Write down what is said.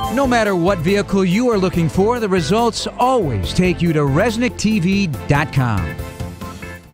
No matter what vehicle you are looking for, the results always take you to ResnickTV.com.